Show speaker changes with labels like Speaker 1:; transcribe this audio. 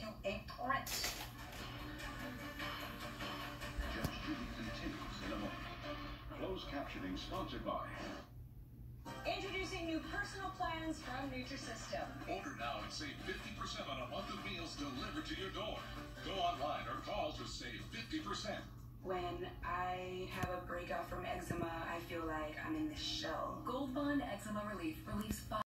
Speaker 1: you a prince.
Speaker 2: Judge Judy continues in a moment. Closed captioning sponsored by...
Speaker 3: Introducing new personal plans from Nutrisystem.
Speaker 4: Order now and save 50% on a month of meals delivered to your door. Go online or call to save 50%.
Speaker 5: When I have a breakout from eczema, I feel like I'm in this shell.
Speaker 6: Gold Bond Eczema Relief relieves